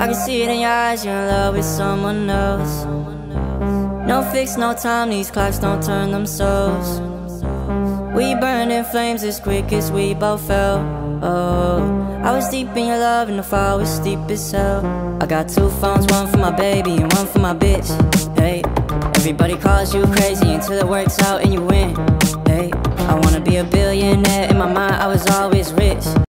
I can see it in your eyes, you're in love with someone else. No fix, no time, these clocks don't turn themselves. We burned in flames as quick as we both fell. Oh, I was deep in your love and the fall was steep as hell. I got two phones, one for my baby and one for my bitch. Hey, everybody calls you crazy until it works out and you win. Hey, I wanna be a billionaire, in my mind I was always rich.